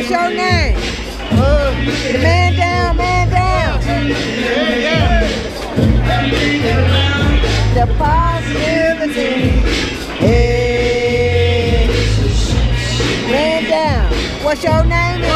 What's your name? The man down, man down. The positivity. Hey. Man down. What's your name?